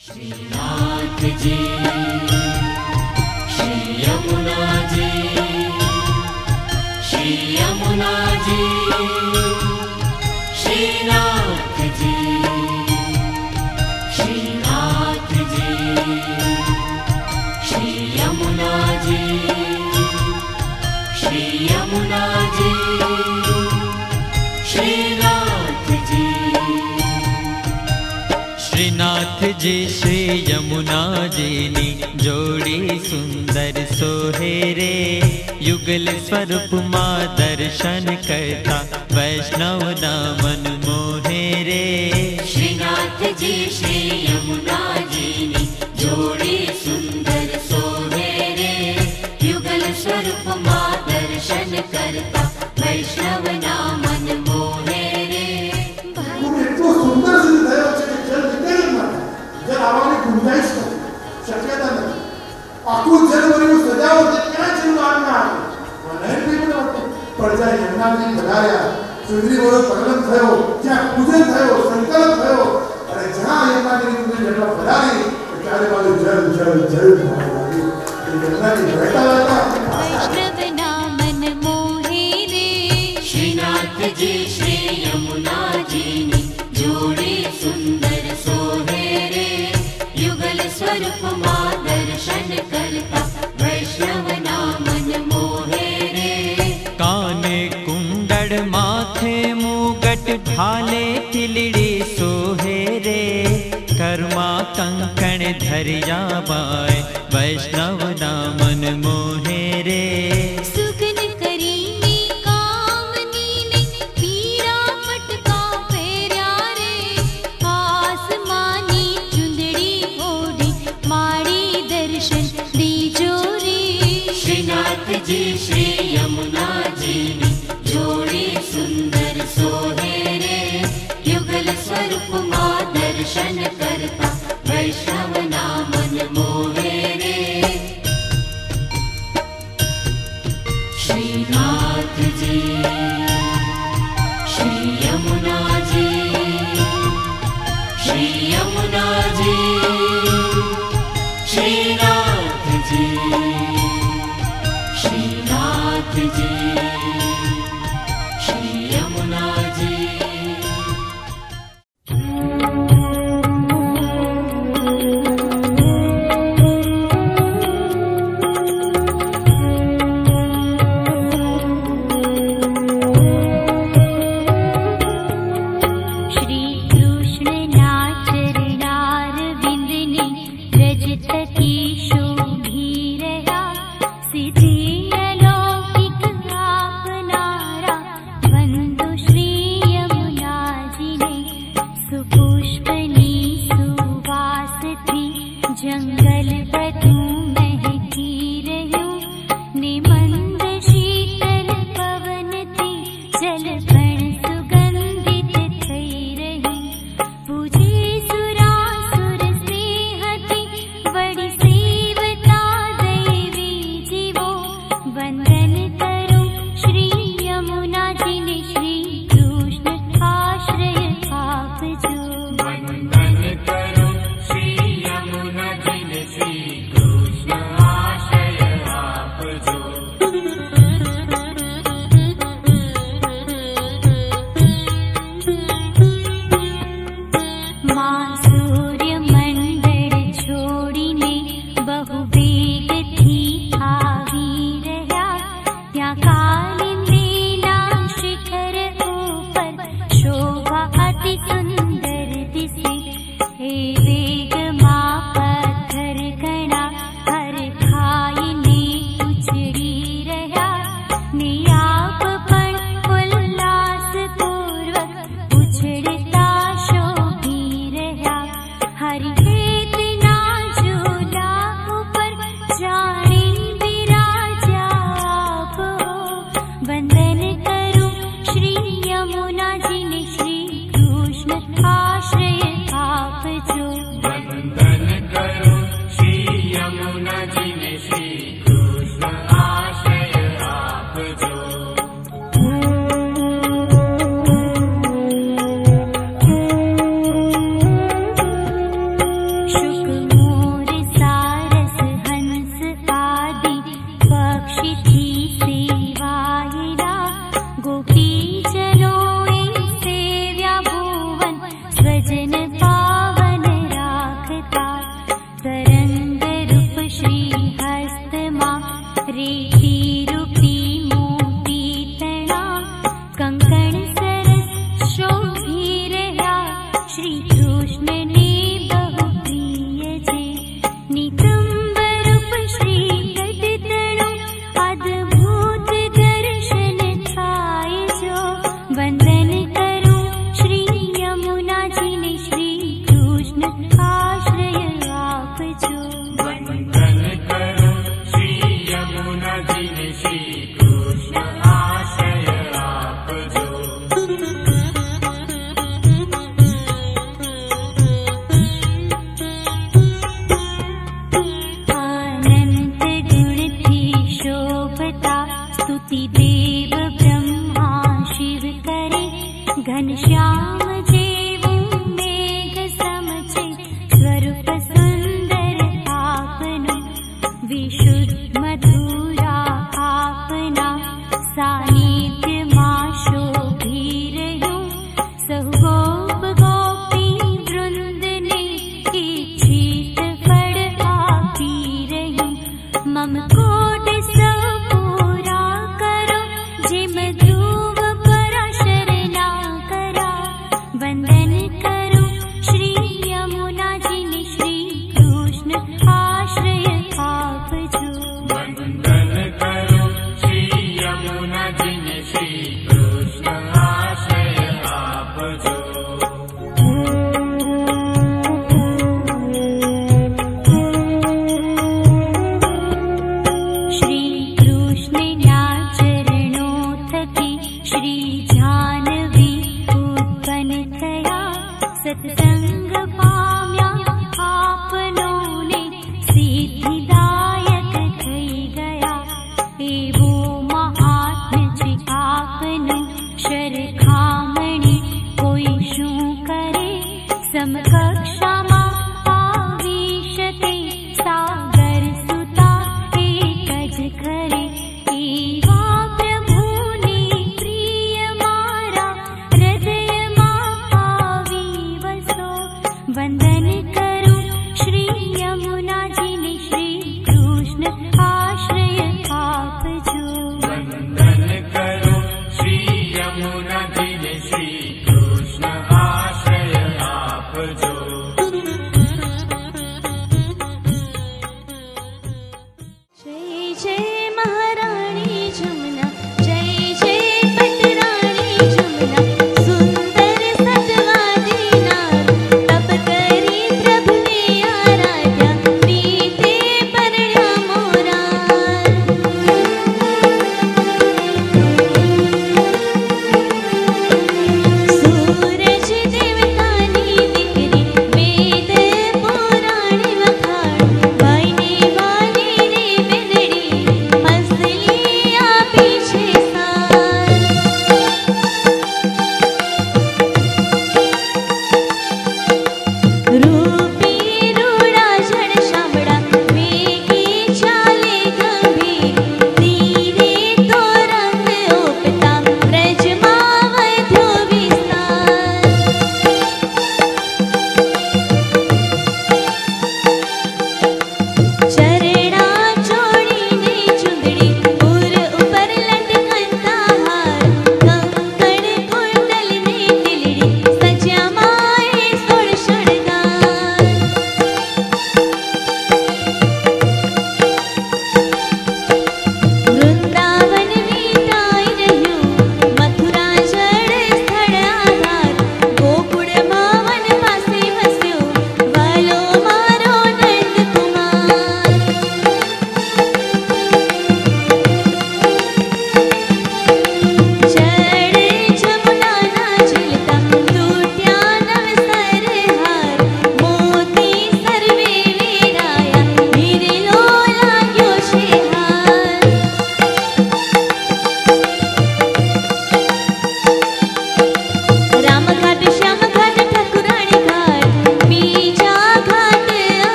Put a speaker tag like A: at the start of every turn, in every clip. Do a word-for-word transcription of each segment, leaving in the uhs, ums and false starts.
A: श्रीनाथ जी, श्री यमुना जी, श्री यमुना जी, श्रीनाथ जी, श्रीनाथ जी, श्री यमुना जी, श्री यमुना जी, श्रीनाथ जी।
B: श्रीनाथ जी श्री यमुना जी नी जोड़ी सुंदर सोहेरे, युगल स्वरूप माँ दर्शन करता वैष्णव ना मन मोहेरे।
A: श्रीनाथ जी श्री यमुना जी नी जोड़ी सुंदर सोहेरे, युगल स्वरूप माँ दर्शन करता वैष्णव ना मन मोहेरे।
C: गुंजाइश शक्यता नहीं आखू जनवरी में सजावट क्या चलवाना है મને પણ પડજા યમુનાજી પધાર્યા સુંદરી વરો પગલમ થયો જ્યાં પૂજન થયો સંકલ્પ થયો અને જ્યાં યમુનાજી પૂજન જેટલા પધારી ત્યારે બાજુ જલ જલ જલ થવાની યમુનાજી બેઠા હતા
A: वैष्णव ना मन मोहे रे। श्रीनाथ जी श्री यमुना जी नी जोड़ी सुंदर सोहेरे, युगल स्वरूप माँ दर्शन करता वैष्णव ना मन मोहे रे।
B: काने कुंडड़ माथे मुगट भाले तिलड़ी सोहेरे, कर्मा कंकण धरिया बाय वैष्णव ना मन मोहेरे।
A: सुगन करीनी कामनी ने पीरा पटका फेर्या रे, आसमानी चुंदड़ी ओढ़ी माड़ी दर्शन दीजो रे। श्रीनाथ जी श्री यमुना जी नी जोड़ी सुंदर सोहेरे, युगल स्वरूप माँ दर्शन करता वैष्णव ना मन मोहेरे। श्रीनाथ जी श्री यमुना जी, श्री यमुना जी, श्रीनाथ जी, श्रीनाथ जी, श्री यमुना जी।
D: श्री कृष्ण ने बहु प्रिय जे नितंबर रूप श्री गदितणु अद्भुत दर्शन थाय जो वंदन करूं श्री यमुना जी ने श्री कृष्ण आश्रय आप जो
A: वंदन करो श्री यमुना जी ने श्री कृष्ण आश्रय आप जो
D: अनंत गुण थी शोभता स्तुति देव ब्रह्मा शिव करे घनश्याम जेवं मेघ समचे स्वरूप सुंदर आपनो विशुद्ध मधुरा आपना सानिध्य मां शोभी रह्यो सहु गोप गोपी वृंद ने इच्छित फल आपी रह्यो मम कोट सब पूरा करो जिम ध्रुव पराशर ना करा वंदन करो श्री यमुना जी ने श्री कृष्ण आश्रय आप जो
A: वंदन करो श्री यमुना जी ने श्री कृष्ण आश्रय आप जो
D: श्री कृष्ण ना चरणों थकी श्री जानवी उत्पन्न थया सत्संग पाम्या आपनों ने सिद्धिदायक थई गया एवो महात्म्य छे आपनु शरखामणी कोई शू करे समकक्षामा आविशते सागर सुता एक ज करे एवा प्रभुने प्रिय मारा हृदय मां आवी वसो वंदन करो श्री यमुना जी ने श्री कृष्ण आश्रय आप जो
A: वंदन करो श्री यमुना जी ने श्री कृष्ण आश्रय आप जो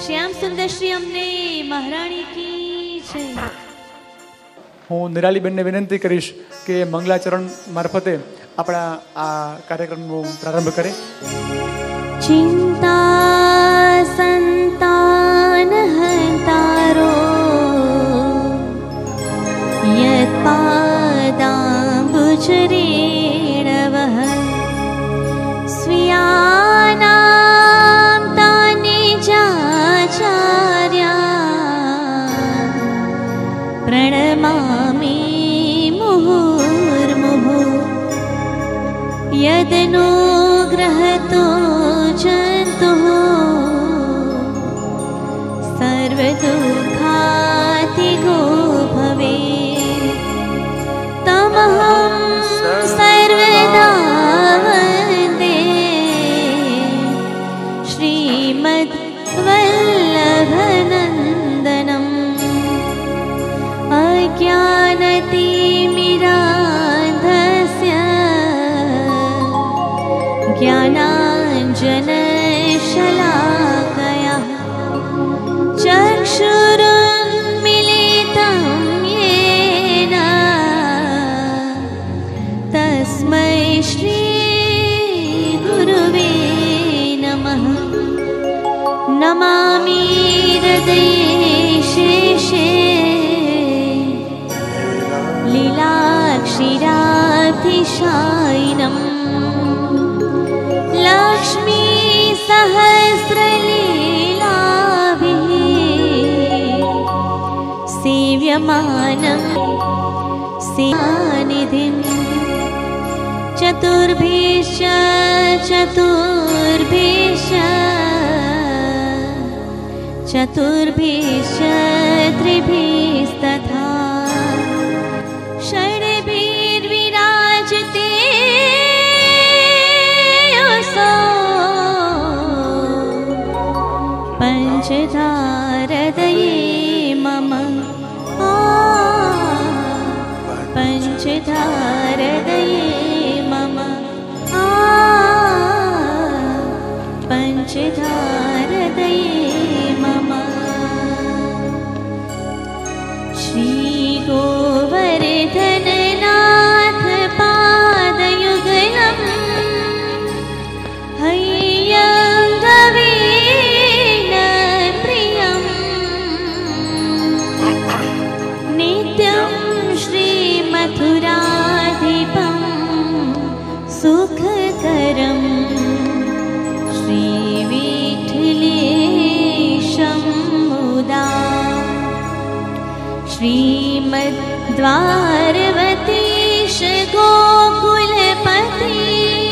E: श्याम सुंदर श्री अम्बे महाराणी की जय।
F: હું નિરાલીબેનને વિનંતી કરીશ કે મંગલાચરણ મારફતે આપણા આ કાર્યક્રમનો પ્રારંભ કરે.
E: चिंता संतान हंतारो यत्पादाम्बुजरेणवः स्वीयानां तानि चाचार्या प्रणमामि मुहुर्मुहुः यदनुग्रहतो जन्तुः सर्वदुःखातिगो भवेत् तमहं सर्वदा वन्दे श्रीमद्वल्लभनन्दनम् अज्ञानतिमिरान्धस्य ज्ञानाञ्जनशलाकया चक्षुरुन्मीलितं येन तस्मै श्रीगुरुवे नमः. नमामि हृदये शेषे लीलाक्षीराब्धिशायिनम् लक्ष्मी सहस्रलीलाभिः सेव्यमानं सेवानिधिं चतुर्भिश्च चतुर्भिश्च चतुर्भिश्च त्रिभिस्तथा षड्भिर्विराजते पंचधारदये मम आ पंचधारदये मम आ पंचधारदये मम. श्री गोवर्धननाथ पादयुगलम् हय्यङ्गवे नित्यं श्रीमथुराधिपं सुखकरं श्रीविठ्ठलेशं मुदा श्रीमद्द्वारवतीश गोकुलपति